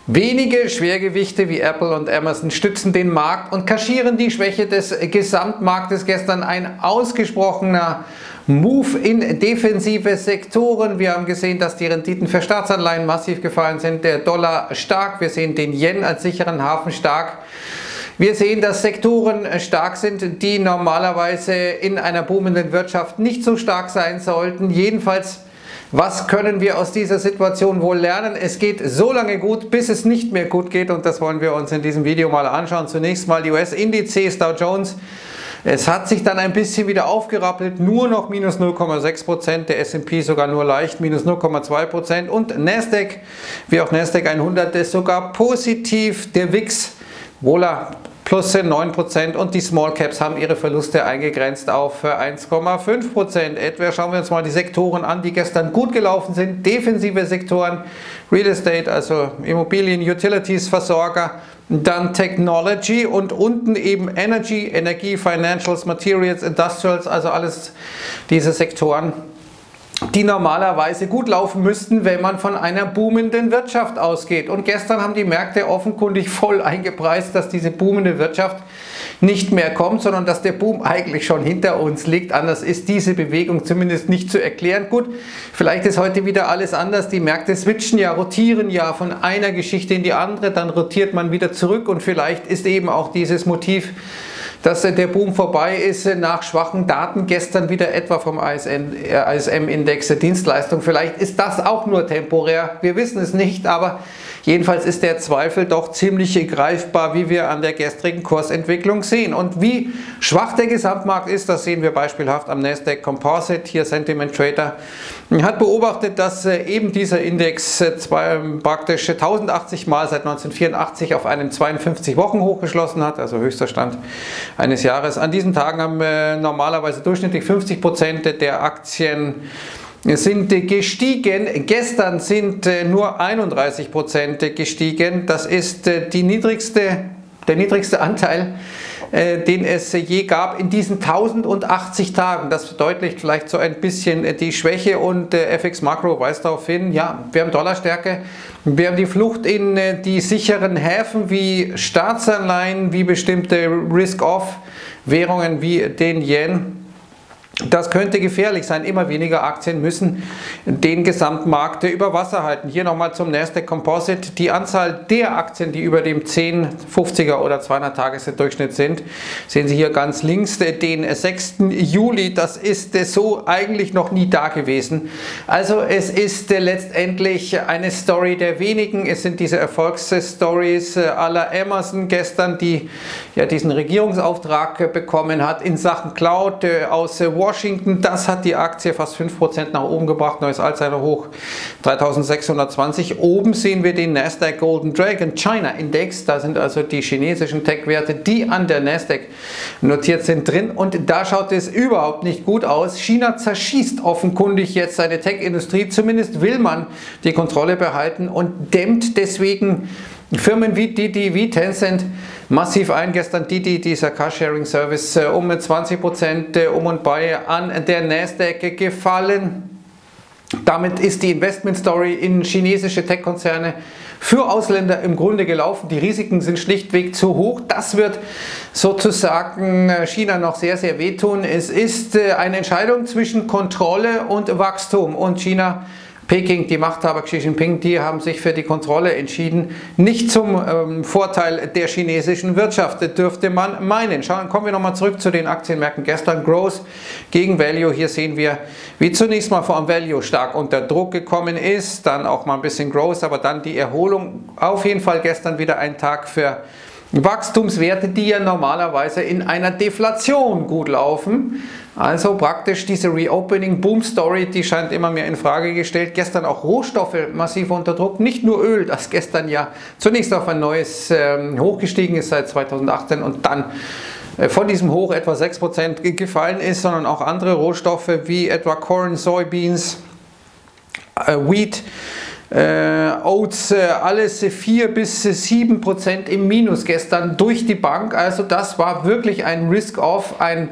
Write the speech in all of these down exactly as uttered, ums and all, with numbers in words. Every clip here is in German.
Wenige Schwergewichte wie Apple und Amazon stützen den Markt und kaschieren die Schwäche des Gesamtmarktes. Gestern ein ausgesprochener Move in defensive Sektoren. Wir haben gesehen, dass die Renditen für Staatsanleihen massiv gefallen sind, der Dollar stark, wir sehen den Yen als sicheren Hafen stark. Wir sehen, dass Sektoren stark sind, die normalerweise in einer boomenden Wirtschaft nicht so stark sein sollten. Jedenfalls, was können wir aus dieser Situation wohl lernen? Es geht so lange gut, bis es nicht mehr gut geht, und das wollen wir uns in diesem Video mal anschauen. Zunächst mal die U S-Indizes, Dow Jones. Es hat sich dann ein bisschen wieder aufgerappelt, nur noch minus null Komma sechs Prozent, der S und P sogar nur leicht minus null Komma zwei Prozent und Nasdaq, wie auch Nasdaq hundert, ist sogar positiv. Der W I X, Vola, plus neun Prozent, und die Small Caps haben ihre Verluste eingegrenzt auf eins Komma fünf Prozent etwa. Schauen wir uns mal die Sektoren an, die gestern gut gelaufen sind. Defensive Sektoren, Real Estate, also Immobilien, Utilities, Versorger, dann Technology und unten eben Energy, Energie, Financials, Materials, Industrials, also alles diese Sektoren, die normalerweise gut laufen müssten, wenn man von einer boomenden Wirtschaft ausgeht. Und gestern haben die Märkte offenkundig voll eingepreist, dass diese boomende Wirtschaft nicht mehr kommt, sondern dass der Boom eigentlich schon hinter uns liegt. Anders ist diese Bewegung zumindest nicht zu erklären. Gut, vielleicht ist heute wieder alles anders. Die Märkte switchen ja, rotieren ja von einer Geschichte in die andere, dann rotiert man wieder zurück, und vielleicht ist eben auch dieses Motiv, dass der Boom vorbei ist, nach schwachen Daten gestern wieder etwa vom I S M-Index der Dienstleistung. Vielleicht ist das auch nur temporär, wir wissen es nicht, aber jedenfalls ist der Zweifel doch ziemlich greifbar, wie wir an der gestrigen Kursentwicklung sehen. Und wie schwach der Gesamtmarkt ist, das sehen wir beispielhaft am Nasdaq Composite. Hier Sentiment Trader hat beobachtet, dass eben dieser Index zwei, praktisch tausendachtzig Mal seit neunzehnhundertvierundachtzig auf einem zweiundfünfzig Wochen Hoch geschlossen hat, also höchster Stand eines Jahres. An diesen Tagen haben äh, normalerweise durchschnittlich fünfzig Prozent der Aktien sind gestiegen. Gestern sind äh, nur einunddreißig Prozent gestiegen. Das ist äh, die niedrigste, der niedrigste Anteil, äh, den es äh, je gab in diesen tausendachtzig Tagen. Das verdeutlicht vielleicht so ein bisschen äh, die Schwäche, und äh, F X Makro weist darauf hin, ja, wir haben Dollarstärke, wir haben die Flucht in äh, die sicheren Häfen wie Staatsanleihen, wie bestimmte Risk-Off-Währungen wie den Yen. Das könnte gefährlich sein. Immer weniger Aktien müssen den Gesamtmarkt über Wasser halten. Hier nochmal zum Nasdaq Composite. Die Anzahl der Aktien, die über dem zehn, fünfziger oder zweihundert Tages-Durchschnitt sind, sehen Sie hier ganz links den sechsten Juli. Das ist so eigentlich noch nie da gewesen. Also es ist letztendlich eine Story der wenigen. Es sind diese Erfolgsstories à la Amazon gestern, die ja diesen Regierungsauftrag bekommen hat in Sachen Cloud aus Washington. Das hat die Aktie fast fünf Prozent nach oben gebracht, neues Allzeithoch dreitausendsechshundertzwanzig. Oben sehen wir den Nasdaq Golden Dragon China Index, da sind also die chinesischen Tech-Werte, die an der Nasdaq notiert sind, drin, und da schaut es überhaupt nicht gut aus. China zerschießt offenkundig jetzt seine Tech-Industrie, zumindest will man die Kontrolle behalten und dämmt deswegen Firmen wie Didi, wie Tencent massiv ein. Gestern Didi, dieser Carsharing-Service, um zwanzig Prozent um und bei an der Nasdaq gefallen. Damit ist die Investment-Story in chinesische Tech-Konzerne für Ausländer im Grunde gelaufen. Die Risiken sind schlichtweg zu hoch. Das wird sozusagen China noch sehr, sehr wehtun. Es ist eine Entscheidung zwischen Kontrolle und Wachstum, und China, Peking, die Machthaber Xi Jinping, die haben sich für die Kontrolle entschieden, nicht zum ähm, Vorteil der chinesischen Wirtschaft, dürfte man meinen. Schauen, kommen wir nochmal zurück zu den Aktienmärkten gestern. Growth gegen Value, hier sehen wir, wie zunächst mal vor allem Value stark unter Druck gekommen ist, dann auch mal ein bisschen Growth, aber dann die Erholung. Auf jeden Fall gestern wieder ein Tag für Wachstumswerte, die ja normalerweise in einer Deflation gut laufen. Also praktisch diese Reopening-Boom-Story, die scheint immer mehr in Frage gestellt. Gestern auch Rohstoffe massiv unter Druck, nicht nur Öl, das gestern ja zunächst auf ein neues ähm, Hoch gestiegen ist seit zweitausendachtzehn und dann äh, von diesem Hoch etwa sechs Prozent gefallen ist, sondern auch andere Rohstoffe wie etwa Corn, Soybeans, äh, Wheat, Äh, Oats, äh, alles vier bis sieben Prozent im Minus gestern durch die Bank. Also das war wirklich ein Risk-Off, ein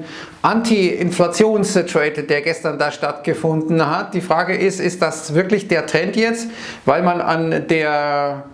Anti-Inflations-Trade, der gestern da stattgefunden hat. Die Frage ist, ist das wirklich der Trend jetzt, weil man an der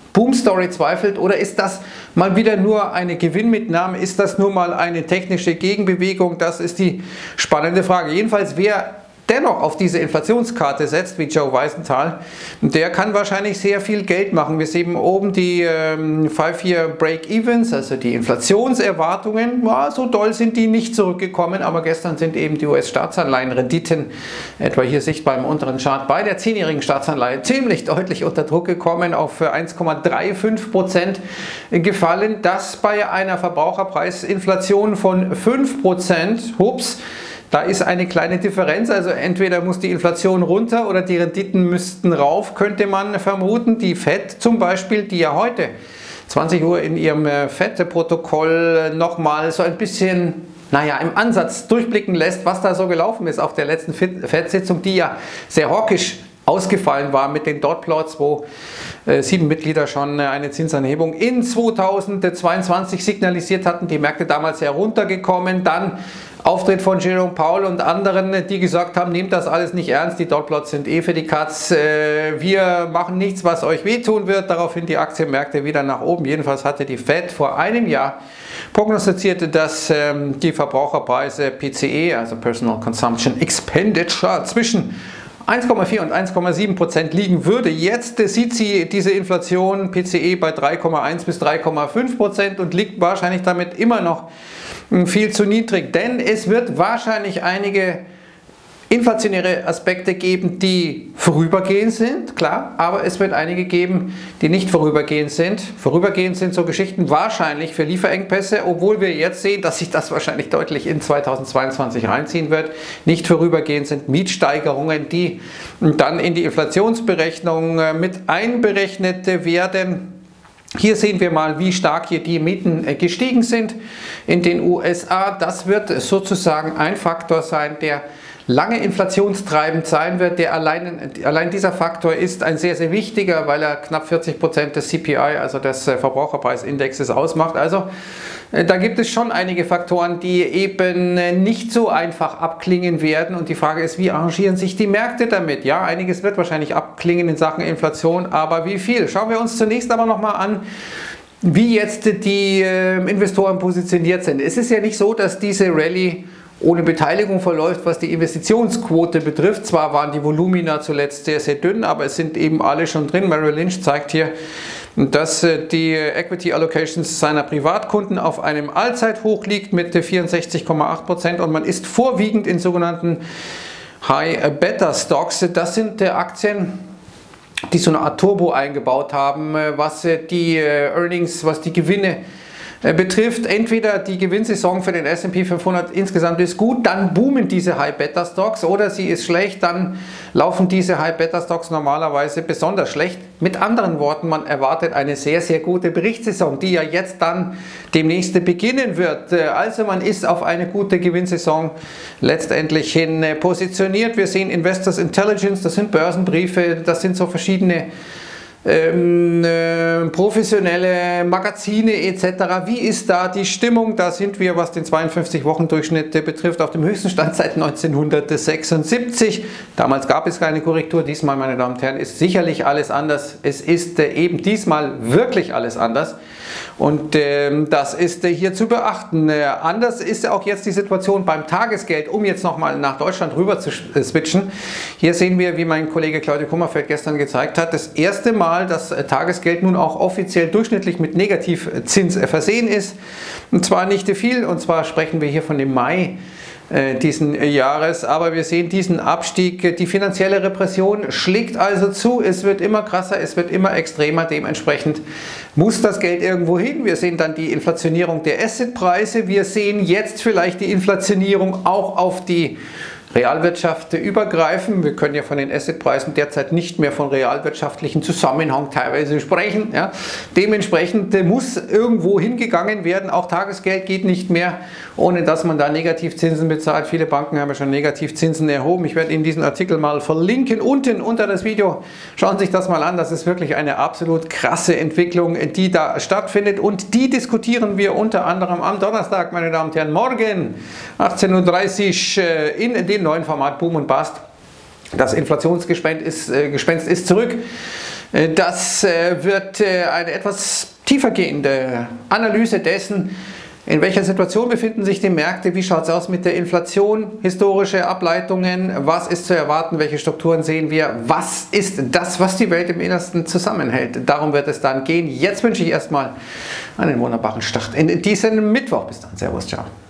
Boom-Story zweifelt, oder ist das mal wieder nur eine Gewinnmitnahme? Ist das nur mal eine technische Gegenbewegung? Das ist die spannende Frage. Jedenfalls, wer dennoch auf diese Inflationskarte setzt, wie Joe Weisenthal, der kann wahrscheinlich sehr viel Geld machen. Wir sehen oben die ähm, Five-Year Break-Evens, also die Inflationserwartungen. Ja, so doll sind die nicht zurückgekommen, aber gestern sind eben die U S-Staatsanleihenrenditen, etwa hier sichtbar im unteren Chart, bei der zehnjährigen Staatsanleihe ziemlich deutlich unter Druck gekommen, auf eins Komma fünfunddreißig Prozent gefallen. Das bei einer Verbraucherpreisinflation von fünf Prozent. Hups. Da ist eine kleine Differenz, also entweder muss die Inflation runter oder die Renditen müssten rauf, könnte man vermuten. Die Fed zum Beispiel, die ja heute zwanzig Uhr in ihrem Fed-Protokoll nochmal so ein bisschen, naja, im Ansatz durchblicken lässt, was da so gelaufen ist auf der letzten Fed-Sitzung, die ja sehr hawkisch ausgefallen war mit den Dotplots, wo äh, sieben Mitglieder schon äh, eine Zinsanhebung in zweitausendzweiundzwanzig signalisiert hatten, die Märkte damals sehr runtergekommen, dann Auftritt von Jerome Powell und anderen, die gesagt haben, nehmt das alles nicht ernst, die Dotplots sind eh für die Katz, äh, wir machen nichts, was euch wehtun wird, daraufhin die Aktienmärkte wieder nach oben. Jedenfalls hatte die Fed vor einem Jahr prognostiziert, dass ähm, die Verbraucherpreise P C E, also Personal Consumption Expenditure, zwischen eins Komma vier und eins Komma sieben Prozent liegen würde. Jetzt sieht sie diese Inflation P C E bei drei Komma eins bis drei Komma fünf Prozent und liegt wahrscheinlich damit immer noch viel zu niedrig, denn es wird wahrscheinlich einige inflationäre Aspekte geben, die vorübergehend sind, klar, aber es wird einige geben, die nicht vorübergehend sind. Vorübergehend sind so Geschichten wahrscheinlich für Lieferengpässe, obwohl wir jetzt sehen, dass sich das wahrscheinlich deutlich in zweitausendzweiundzwanzig reinziehen wird. Nicht vorübergehend sind Mietsteigerungen, die dann in die Inflationsberechnung mit einberechnet werden. Hier sehen wir mal, wie stark hier die Mieten gestiegen sind in den U S A. Das wird sozusagen ein Faktor sein, der lange inflationstreibend sein wird. Der allein, allein dieser Faktor ist ein sehr, sehr wichtiger, weil er knapp vierzig Prozent des C P I, also des Verbraucherpreisindexes, ausmacht. Also da gibt es schon einige Faktoren, die eben nicht so einfach abklingen werden. Und die Frage ist, wie arrangieren sich die Märkte damit? Ja, einiges wird wahrscheinlich abklingen in Sachen Inflation, aber wie viel? Schauen wir uns zunächst aber nochmal an, wie jetzt die äh, Investoren positioniert sind. Es ist ja nicht so, dass diese Rallye ohne Beteiligung verläuft, was die Investitionsquote betrifft. Zwar waren die Volumina zuletzt sehr, sehr dünn, aber es sind eben alle schon drin. Merrill Lynch zeigt hier, dass die Equity Allocations seiner Privatkunden auf einem Allzeithoch liegt mit vierundsechzig Komma acht Prozent und man ist vorwiegend in sogenannten High Beta Stocks. Das sind Aktien, die so eine Art Turbo eingebaut haben, was die Earnings, was die Gewinne betrifft. Entweder die Gewinnsaison für den S und P fünfhundert insgesamt ist gut, dann boomen diese High-Beta-Stocks, oder sie ist schlecht, dann laufen diese High-Beta-Stocks normalerweise besonders schlecht. Mit anderen Worten, man erwartet eine sehr, sehr gute Berichtssaison, die ja jetzt dann demnächst beginnen wird. Also man ist auf eine gute Gewinnsaison letztendlich hin positioniert. Wir sehen Investors Intelligence, das sind Börsenbriefe, das sind so verschiedene Ähm, äh, professionelle Magazine et cetera. Wie ist da die Stimmung? Da sind wir, was den zweiundfünfzig Wochen Durchschnitt betrifft, auf dem höchsten Stand seit neunzehnhundertsechsundsiebzig. Damals gab es keine Korrektur. Diesmal, meine Damen und Herren, ist sicherlich alles anders. Es ist äh, eben diesmal wirklich alles anders. Und äh, das ist äh, hier zu beachten. Äh, anders ist auch jetzt die Situation beim Tagesgeld, um jetzt nochmal nach Deutschland rüber zu äh, switchen. Hier sehen wir, wie mein Kollege Claudio Kummerfeld gestern gezeigt hat, das erste Mal, dass äh, Tagesgeld nun auch offiziell durchschnittlich mit Negativzins äh, versehen ist. Und zwar nicht viel, und zwar sprechen wir hier von dem Mai diesen Jahres, aber wir sehen diesen Abstieg. Die finanzielle Repression schlägt also zu, es wird immer krasser, es wird immer extremer, dementsprechend muss das Geld irgendwo hin. Wir sehen dann die Inflationierung der Assetpreise, wir sehen jetzt vielleicht die Inflationierung auch auf die Realwirtschaft übergreifen. Wir können ja von den Assetpreisen derzeit nicht mehr von realwirtschaftlichen Zusammenhang teilweise sprechen. Ja. Dementsprechend muss irgendwo hingegangen werden. Auch Tagesgeld geht nicht mehr, ohne dass man da Negativzinsen bezahlt. Viele Banken haben ja schon Negativzinsen erhoben. Ich werde Ihnen diesen Artikel mal verlinken unten unter das Video. Schauen Sie sich das mal an. Das ist wirklich eine absolut krasse Entwicklung, die da stattfindet. Und die diskutieren wir unter anderem am Donnerstag, meine Damen und Herren, morgen achtzehn Uhr dreißig in dem neuen Format Boom und Bust. Das Inflationsgespenst ist, äh, Gespenst ist zurück. Das wird eine etwas tiefergehende Analyse dessen, in welcher Situation befinden sich die Märkte, wie schaut es aus mit der Inflation, historische Ableitungen, was ist zu erwarten, welche Strukturen sehen wir, was ist das, was die Welt im Innersten zusammenhält. Darum wird es dann gehen. Jetzt wünsche ich erstmal einen wunderbaren Start in diesen Mittwoch. Bis dann, Servus, ciao.